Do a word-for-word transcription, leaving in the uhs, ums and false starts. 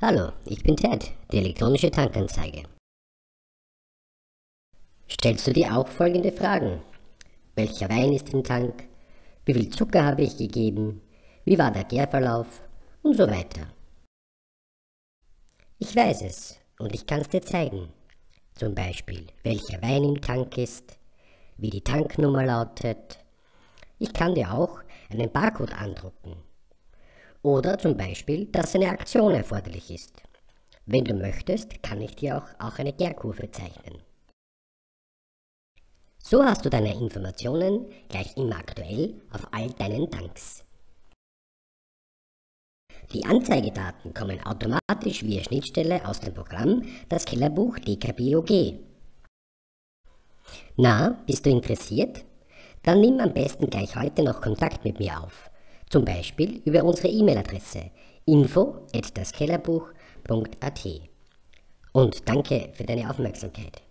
Hallo, ich bin Ted, die elektronische Tankanzeige. Stellst du dir auch folgende Fragen? Welcher Wein ist im Tank? Wie viel Zucker habe ich gegeben? Wie war der Gärverlauf? Und so weiter. Ich weiß es und ich kann es dir zeigen. Zum Beispiel, welcher Wein im Tank ist, wie die Tanknummer lautet. Ich kann dir auch einen Barcode andrucken. Oder zum Beispiel, dass eine Aktion erforderlich ist. Wenn du möchtest, kann ich dir auch, auch eine Gärkurve zeichnen. So hast du deine Informationen gleich immer aktuell auf all deinen Tanks. Die Anzeigedaten kommen automatisch via Schnittstelle aus dem Programm Das Kellerbuch D K B O G. Na, bist du interessiert? Dann nimm am besten gleich heute noch Kontakt mit mir auf. Zum Beispiel über unsere E-Mail-Adresse info at daskellerbuch punkt at. Und danke für deine Aufmerksamkeit.